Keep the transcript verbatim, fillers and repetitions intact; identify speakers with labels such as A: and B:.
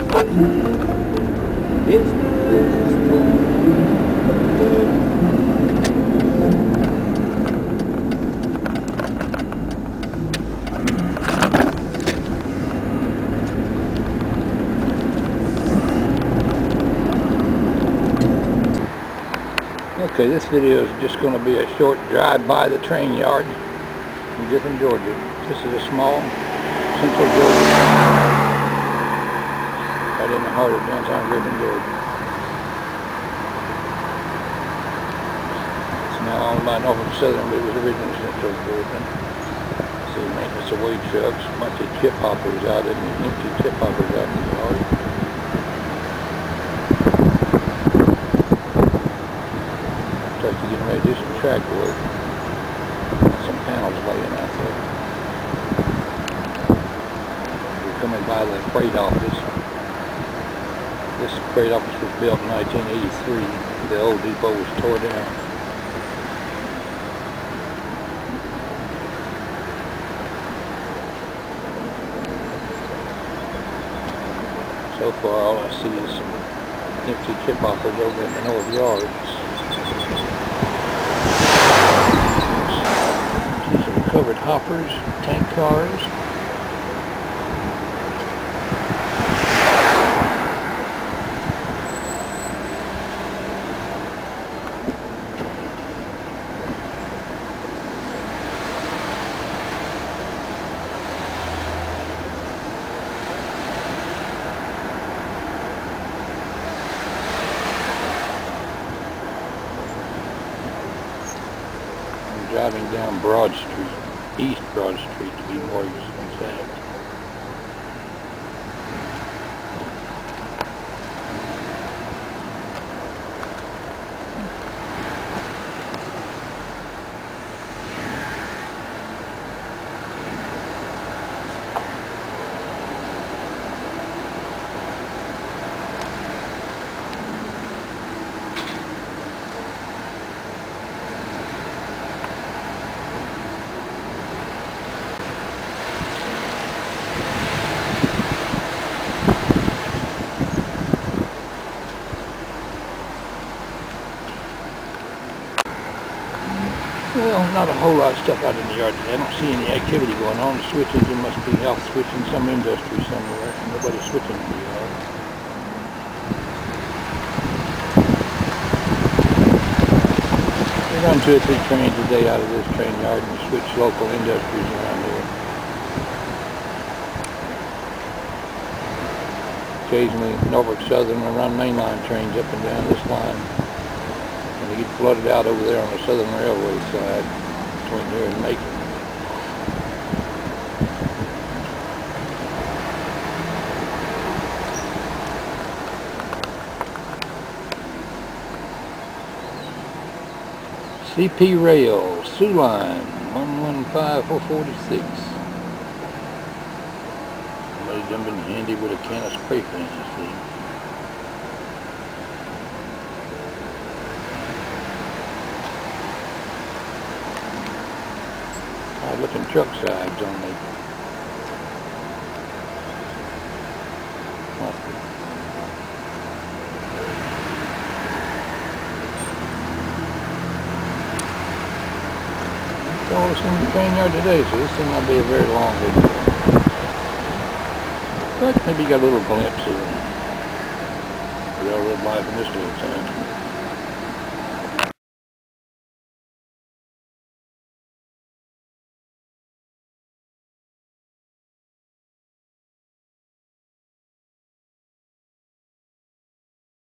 A: It's Okay, this video is just going to be a short drive by the train yard in Griffin, Georgia. This is a small central Georgia town, right in the heart of downtown Griffin, Georgia. It's now owned by Norfolk Southern, but it was originally central Georgia. See maintenance of weed trucks, a bunch of chip hoppers out in the empty chip hoppers out in the yard. Looks like you're getting ready to do some track work. Some panels laying out there. We're coming by the freight office. This freight office was built in nineteen eighty-three. The old depot was tore down. So far all I see is some empty chip hoppers over in the north yards. Some covered hoppers, tank cars. Driving down Broad Street, East Broad Street to be more exact. Well, not a whole lot of stuff out in the yard today. I don't see any activity going on. The switches, there must be out switching some industry somewhere. Nobody's switching in the yard. They run two or three trains a day out of this train yard and switch local industries around here. Occasionally, Norfolk Southern will run mainline trains up and down this line. They get flooded out over there on the Southern Railway side between here and Macon. C P Rail, Sioux Line, one one five four four six. Somebody jumping handy with a can of spray paint, you see. Looking truck sides on me. So it's in the train yard today, so this thing will be a very long video. But maybe you got a little glimpse of railroad life in this little town.